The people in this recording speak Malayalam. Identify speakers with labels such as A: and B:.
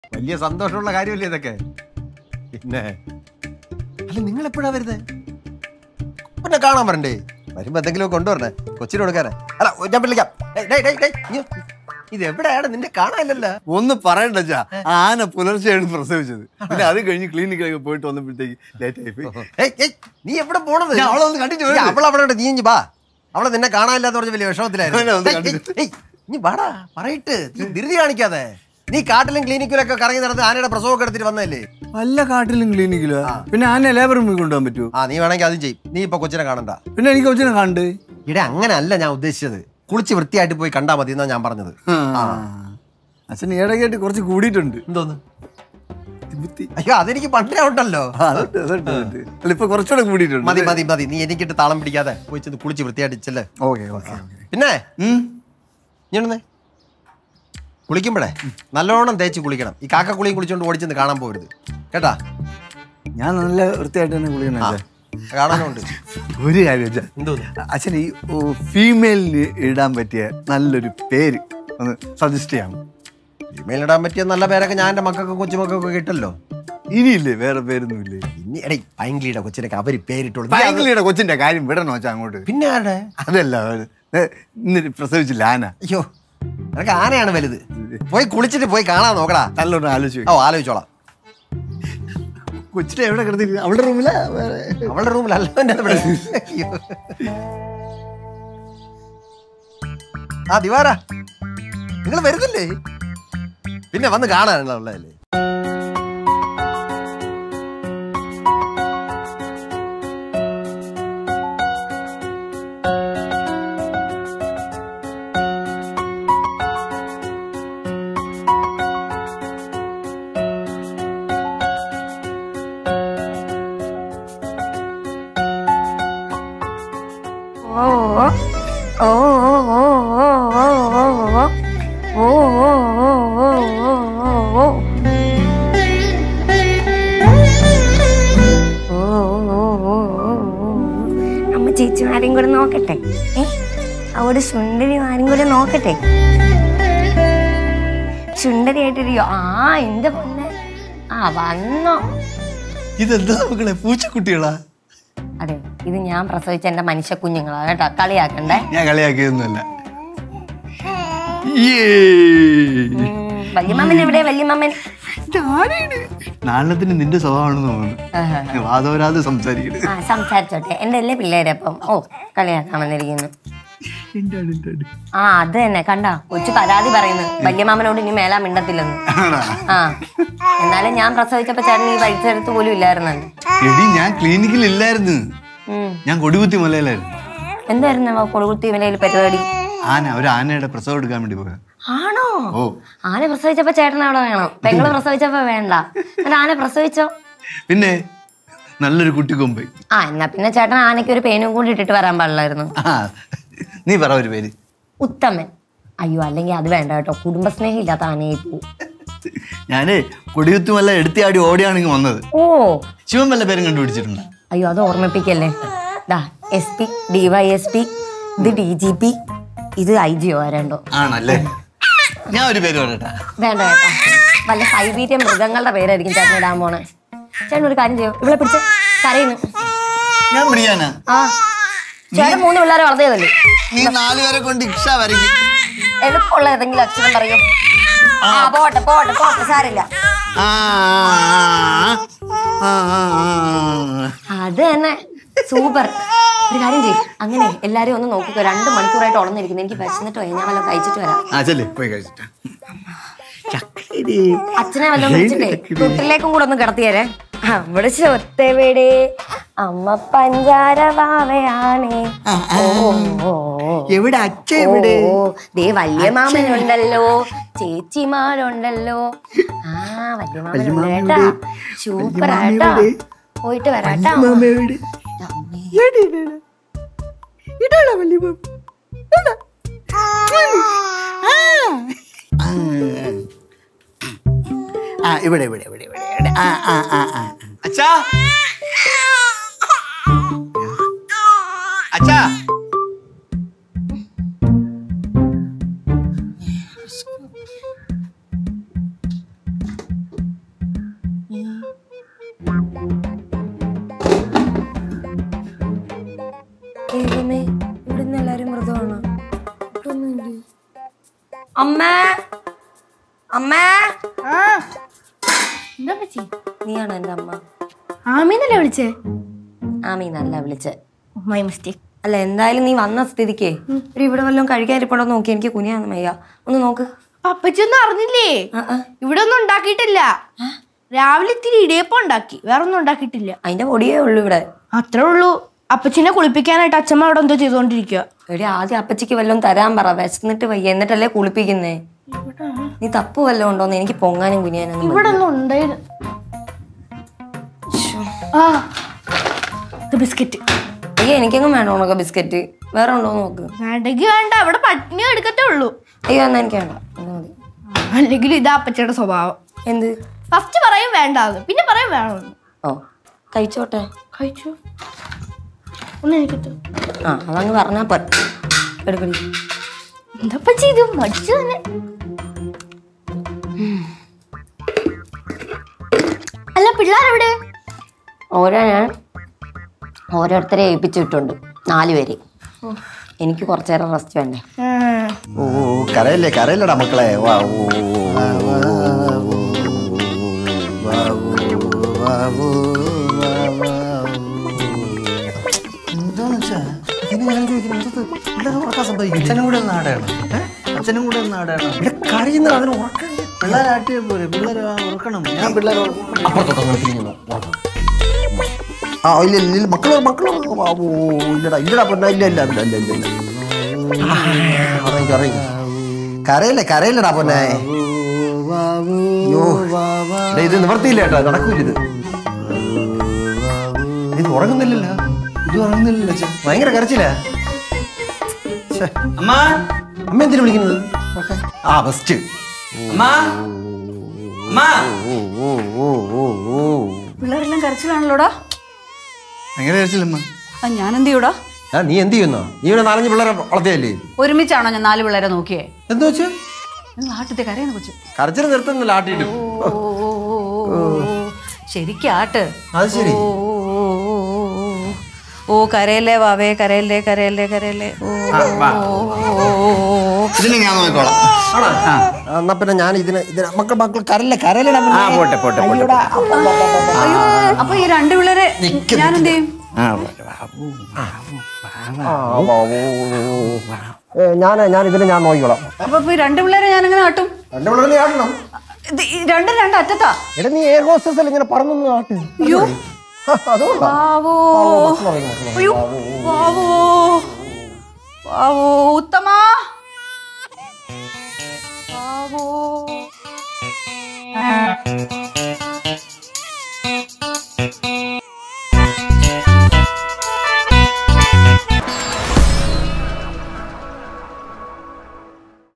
A: വലിയ സന്തോഷമുള്ള കാര്യമല്ലേ ഇതൊക്കെ. പിന്നെ അല്ല നിങ്ങൾ എപ്പോഴാ വരുന്നത്? പിന്നെ കാണാൻ വരണ്ടേ? വരുമ്പോ എന്തെങ്കിലും കൊണ്ടുവരണേ കൊച്ചിന് കൊടുക്കാനേ. അല്ല ഞാൻ വിളിക്കാം. ഇത് എവിടെയാണ് നിന്റെ കാണാനില്ലല്ലോ.
B: ഒന്ന് പറയണ്ടാ, ആന പുലർച്ചെയാണ് പ്രസവിച്ചത്. പിന്നെ അത് കഴിഞ്ഞ് ക്ലിനിക്കിലൊക്കെ പോയിട്ട് വന്നപ്പോഴത്തേക്ക് ലേറ്റ് ആയിപ്പോയി.
A: നീ എവിടെ പോണത്?
B: അവളൊന്ന് കണ്ടിട്ട്
A: അവളവിടെ നീ വാ. അവളെ നിന്നെ കാണാനില്ലാന്ന് പറഞ്ഞ വലിയ വിഷമത്തിലായിരുന്നു. നീ വാടാ പറയിട്ട് ധൃതി കാണിക്കാതെ. നീ കാട്ടിലും ക്ലിനിക്കിലൊക്കെ കറങ്ങി നടന്ന് ആനയുടെ പ്രസവമൊക്കെ എടുത്തിട്ട് വന്നല്ലേ?
B: വല്ല കാട്ടിലും ക്ലിനിക്കിലോ? പിന്നെ ആന ലേബർ റൂമിൽ കൊണ്ടുപോകാൻ പറ്റുമോ?
A: നീ വേണമെങ്കിൽ അതും ചെയ്യും. നീ ഇപ്പൊ കൊച്ചിനെ കാണണ്ട.
B: പിന്നെ എനിക്ക് കൊച്ചിനെ കാണണ്ടേ?
A: ഇവിടെ അങ്ങനെ അല്ല ഞാൻ ഉദ്ദേശിച്ചത്. കുളിച്ച് വൃത്തിയായിട്ട് പോയി കണ്ടാ മതി എന്നാ ഞാൻ പറഞ്ഞത്.
B: അച്ഛൻ ഈടൊക്കെയായിട്ട് കുറച്ച് കൂടിയിട്ടുണ്ട്.
A: എന്തോന്ന്? അയ്യോ അതെനിക്ക് പണ്ടേ ഉണ്ടല്ലോ.
B: ഇപ്പൊ കുറച്ചുകൂടെ കൂടിയിട്ടുണ്ട്.
A: മതി മതി മതി. നീ എനിക്കിട്ട് താളം പിടിക്കാതെ പോയി ചെന്ന് കുളിച്ച് വൃത്തിയായിട്ടിച്ചല്ലേ. പിന്നെ ഞാനൊന്നേ കുളിക്കുമ്പോഴേ നല്ലോണം തേച്ച് കുളിക്കണം. ഈ കാക്കക്കുളിയും കുളിച്ചോണ്ട് ഓടിച്ചെന്ന് കാണാൻ പോകരുത് കേട്ടാ.
B: ഞാൻ നല്ല വൃത്തിയായിട്ട് തന്നെ കുളിക്കണം.
A: കാണാനുണ്ട്
B: ഒരു കാര്യം
A: എന്തോ
B: അച്ഛൻ ഈ ഫീമെയിലിന് ഇടാൻ പറ്റിയ നല്ലൊരു പേര് ഒന്ന് സജസ്റ്റ് ചെയ്യാം.
A: ഫീമെയിൽ ഇടാൻ പറ്റിയ നല്ല പേരൊക്കെ ഞാൻ എൻ്റെ മക്കൾക്ക് കൊച്ചുമക്കൾക്കൊക്കെ കിട്ടല്ലോ.
B: ഇനിയില്ലേ വേറെ പേരൊന്നുമില്ലേ?
A: ഇനി എടേ പൈങ്കിളിയുടെ കൊച്ചിനൊക്കെ അവര് പേരിട്ടോളൂ.
B: പൈങ്കിളിയുടെ കൊച്ചിന്റെ കാര്യം വിടണോ വെച്ചാൽ അങ്ങോട്ട്?
A: പിന്നെ ആരുടെ?
B: അതല്ല ഇന്ന് പ്രസവിച്ചില്ല ആന.
A: അയ്യോ അതൊക്കെ ആനയാണ് വലുത്. പോയി കുളിച്ചിട്ട് പോയി കാണാൻ നോക്കടാ.
B: നല്ലോണം ആലോചിച്ചു.
A: ആലോചിച്ചോളാം.
B: കൊച്ചിനെ എവിടെ കിടന്നിരിക്കുന്നു? അവളുടെ റൂമിലാ?
A: അവളുടെ റൂമിലല്ല. ദിവാരാ നിങ്ങൾ വരുന്നില്ലേ? പിന്നെ വന്ന് കാണാനുള്ളതല്ലേ.
C: ചേച്ചിമാരും കൂടെ നോക്കട്ടെ. അവിടെ സുന്ദരിമാരും കൂടെ നോക്കട്ടെ. സുന്ദരിയായിട്ടിരിക്കോ? എന്റെ പൊന്നെ വന്നോ.
B: ഇതെന്താ മക്കളെ പൂച്ചക്കുട്ടികളാ?
C: അതെ ഇത് ഞാൻ പ്രസവിച്ച എന്റെ മനുഷ്യ കുഞ്ഞുങ്ങളാ കേട്ടോ. കളിയാക്കണ്ടേ.
B: ഞാൻ കളിയാക്കിയൊന്നുമല്ല.
C: വല്യമാമൻ എവിടെ? വല്യമാമൻ
B: നാളത്തിന് നിന്റെ സ്വഭാവമാണെന്ന് തോന്നുന്നു. വാദോരാതെ സംസാരിക്കരുത്.
C: സംസാരിച്ചോട്ടെ. എന്റെ അല്ലേ പിള്ളേരപ്പം കളിയാക്കാൻ വന്നിരിക്കുന്നു. അത് തന്നെ കണ്ട കൊച്ചു പരാതി പറയുന്നു വല്യമാമനോട് ഇനി മേലാ മിണ്ടത്തില്ലെന്ന്. എന്നാലും ഞാൻ പ്രസവിച്ചപ്പോ ചേട്ടൻ ഈ പരിസരത്ത് പോലും ഇല്ലായിരുന്നല്ലോ.
B: ഞാൻ ക്ലിനിക്കിൽ ഇല്ലായിരുന്നു. ഞാൻ കൊടികുത്തി മലയിലായിരുന്നു.
C: എന്തായിരുന്നു കൊടികുത്തി മലയിൽ പരിപാടി?
B: ഒരു ആനയുടെ പ്രസവം എടുക്കാൻ വേണ്ടി പോയ.
C: ആണോ? ആന പ്രസവിച്ചപ്പോ ചേട്ടൻ അവിടെ വേണം, പെങ്ങള് പ്രസവിച്ചപ്പോ വേണ്ട. ആന പ്രസവിച്ചോ?
B: പിന്നെ നല്ലൊരു കുട്ടിക്കൊമ്പ്.
C: എന്നാ പിന്നെ ചേട്ടൻ ആനയ്ക്ക് ഒരു പേനും കൂടി ഇട്ടിട്ട് വരാൻ പാടില്ലായിരുന്നു.
B: നീ പറ ഒരു പേര്.
C: ഉത്തമൻ. അയ്യോ അല്ലെങ്കിൽ അത് വേണ്ട കേട്ടോ, കുടുംബസ്നേഹം ഇല്ലാത്ത ആനയായി പോവും.
B: ഞാന് കൊടികുത്തുമല്ല എടുത്തിയാടി ഓടിയാണെങ്കിൽ വന്നത്. ശിവൻ വല്ല പേരും കണ്ടുപിടിച്ചിട്ടുണ്ട്?
C: അയ്യോ അത് ഓർമ്മിപ്പിക്കല്ലേ. SP, DYSP, ഇത് DGP, ഇത് IGO ആരണ്ടോ?
B: ആണല്ലേ? ഞാൻ ഒരു പേര് പറയട്ടെ.
C: വേണ്ട കേട്ടാ, വല്ല സൈബീരിയൻ മൃഗങ്ങളുടെ പേരായിരിക്കും ചേട്ടൻ ഇടാൻ പോണേ. ചേട്ടൻ ഒരു കാര്യം ചെയ്യോ, ഇവിടെ പിടിച്ച് കരയുന്നു.
B: ഞാൻ പിടിക്കാനാ?
C: ചേട്ടൻ 3 പിള്ളേരെ വളർത്തിയതല്ലേ?
B: നീ 4 പേരെ കൊണ്ട് ഇക്ഷ വരയ്ക്കും.
C: എളുപ്പമുള്ള ഏതെങ്കിലും അക്ഷരം പറയൂ. പോട്ടെ പോട്ടെ പോട്ടെ, സാരില്ല. അത് തന്നെ സൂപ്പർ. ഒരു കാര്യം ചെയ്യും, അങ്ങനെ എല്ലാരും ഒന്ന് നോക്കിക്കോ. 2 മണിക്കൂറായിട്ട് ഉണർന്നിരിക്കുന്നു. എനിക്ക് വിശന്നിട്ട് പോയി, ഞാൻ വല്ലതും കഴിച്ചിട്ട് വരാം. അച്ഛനെ വല്ലതും വിളിച്ചിട്ടേ തൊട്ടിലേക്കും കൂടെ ഒന്ന് കിടത്തിയേരെ. അവിടെ ചൊത്തവിടെ അമ്മ പഞ്ചാര വാവയാണേ.
B: എവിടെ അച്ഛൻ? എവിടെ?
C: ദേ വല്യ മാമനുണ്ടല്ലോ, ചേച്ചിമാരുണ്ടല്ലോ. വല്യ മാമനുണ്ടേട്ടാ, സൂപ്പറാട്ടാ. പോയിട്ട് വരാട്ടാ.
B: ഇവിടെ ഇവിടെ ഇവിടെ ഇവിടെ. അച്ഛാ അച്ഛാ,
C: അമ്മ അമ്മ
D: എന്താ പറ്റി?
C: നീയാണോ എന്റെ അമ്മ?
D: ആമീന്നല്ലേ വിളിച്ചേ?
C: ആമീന്നല്ല വിളിച്ചേ.
D: My mistake.
C: അല്ല എന്തായാലും നീ വന്ന സ്ഥിതിക്ക് ഒരു ഇവിടെ വല്ലതും കഴിക്കാനിരിപ്പുണ്ടോ നോക്കി. എനിക്ക് കുനിയാന്ന് വയ്യ. ഒന്ന് നോക്ക്.
D: അപ്പച്ചൊന്നും അറിഞ്ഞില്ലേ? ഇവിടെ ഒന്നും ഉണ്ടാക്കിയിട്ടില്ല. രാവിലെ ഇത്തിരി ഇടിയപ്പം ഉണ്ടാക്കി, വേറെ ഒന്നും ഉണ്ടാക്കിയിട്ടില്ല.
C: അതിന്റെ പൊടിയേ ഉള്ളൂ ഇവിടെ.
D: അത്രേ ഉള്ളൂ. അപ്പച്ചിനെ കുളിപ്പിക്കാനായിട്ട് അച്ഛമ്മ അവിടെ എന്തോ ചെയ്തോണ്ടിരിക്കുക.
C: എടി ആദ്യം അപ്പച്ചിക്ക് വല്ലതും തരാൻ പറ. വിശന്നിട്ട് വയ്യ, എന്നിട്ടല്ലേ കുളിപ്പിക്കുന്നേ. നീ തപ്പ് വല്ലതും ഉണ്ടോന്ന് എനിക്ക് പൊങ്ങാനും കുനിയാനും.
D: ഇവിടെ ഒന്നും ഉണ്ടായിരുന്നു. ആ ബിസ്ക്കറ്റ്.
C: അയ്യോ എനിക്കെങ്ങും വേണ്ട ഉണക്ക ബിസ്ക്കറ്റ്. വേറെ ഉണ്ടോ നോക്ക്.
D: വേണ്ടെങ്കിൽ വേണ്ട, അവിടെ പട്ടിണി എടുക്കത്തേ ഉള്ളൂ.
C: അയ്യോ എന്നാ എനിക്ക് വേണ്ട. മതി.
D: അല്ലെങ്കിൽ ഇതാ അപ്പച്ചയുടെ സ്വഭാവം.
C: എന്ത്?
D: ഫസ്റ്റ് പറയും വേണ്ടാന്ന്, പിന്നെ പറയും വേണമെന്ന്.
C: ഓ കഴിച്ചോട്ടെ.
D: കഴിച്ചു. ഒന്ന് എനിക്കത്തോ.
C: ആ അതങ്ങ് പറഞ്ഞാ എടുക്കടി.
D: എന്താ പറ്റി ഇത് മടിച്ചു തന്നെ. അല്ല പിള്ളേരെവിടെ?
C: ഞാൻ ഓരോരുത്തരെ ഏൽപ്പിച്ചിട്ടുണ്ട് 4 പേര്. എനിക്ക് കുറച്ചു നേരം റെസ്റ്റ് വേണ്ടേ.
A: ഓ കരയല്ലേ കരയല്ലടാ മക്കളെ.
B: എന്താന്ന് വെച്ചാ
A: സംഭവിക്കും.
B: അച്ഛനും കൂടെ ഒന്ന് ആടണം. അച്ഛനും കൂടെ ഒന്ന് ആടണം.
A: കരയുന്ന അതിന് ഉറക്കം.
B: പിള്ളേർ ആട്ടിയ പോലെ പിള്ളേർ ഉറക്കണം. ഞാൻ പിള്ളേർ
A: അപ്പുറത്തോട്ട് ആ ഇല്ല ഇല്ല മക്കളോ മക്കളോ. ഇല്ലടാ ഇല്ലടാ പൊന്ന. ഇല്ല ഇല്ല ഇല്ല ഇല്ല ഇല്ല ഇല്ല. കരയല്ലേ കരയല്ലടാ പൊന്നെ. അയ്യോ ഇത് നിവർത്തിയില്ല കേട്ടോ. നടക്കൂല ഇത്. ഇത് ഉറങ്ങുന്നില്ലല്ലോ.
B: ഇത് ഉറങ്ങുന്നില്ലല്ലോ അച്ഛൻ.
A: ഭയങ്കര കരച്ചില്ല.
B: അമ്മ
A: അമ്മ എന്തിനാ വിളിക്കുന്നത്? ആ ബെസ്റ്റ്.
E: പിള്ളേരെല്ലാം കരച്ചിലാണല്ലോടാ.
B: ഭയങ്കര കരച്ചില്ലമ്മ.
E: ഞാൻ എന്ത് ചെയ്യൂടാ?
A: നീ എന്ത് ചെയ്യുന്നോ? നീ ഇവിടെ 4-5 പിള്ളേരെ വളർത്തിയല്ലേ?
E: ഒരുമിച്ചാണോ ഞാൻ 4 പിള്ളേരെ നോക്കിയേ?
A: എന്താ വെച്ചാ
E: ആട്ടത്തെ കരയുന്ന കൊച്ചു.
A: കരച്ചിൽ നിർത്തുന്നില്ല ആട്ടിട്ട്.
E: ശരിക്കാട്ട്.
A: അത് ശരി.
E: ഓ കരയല്ലേ വാവേ, കരയല്ലേ കരയല്ലേ കരയല്ലേ.
B: ഇതിന് ഞാൻ നോക്കിക്കോളാം.
A: എന്നാ പിന്നെ ഞാൻ ഇതിന് മക്കൾ മക്കൾ കരല്ല കരലടാ.
B: പോട്ടെ പോട്ടെ പോട്ടെ.
E: അപ്പൊ ഈ 2 പിള്ളേരെ ഞാൻ എന്ത് ചെയ്യും?
A: ഞാൻ ഇതിന് ഞാൻ നോക്കിക്കോളാം.
E: അപ്പൊ ഈ 2 പിള്ളേരെ ഞാൻ എങ്ങനെ ആട്ടും?
A: 2 പിള്ളേരെ ആട്ടണം.
E: 2 അറ്റത്താ.
A: എടാ നീ എയർ ഹോസ്റ്റസ് അല്ല ഇങ്ങനെ പറന്നൊന്നും ആട്ട്.
E: അയ്യോ വാവോ അയ്യോ വാവോ വാവോ ഉത്തമ വാവോ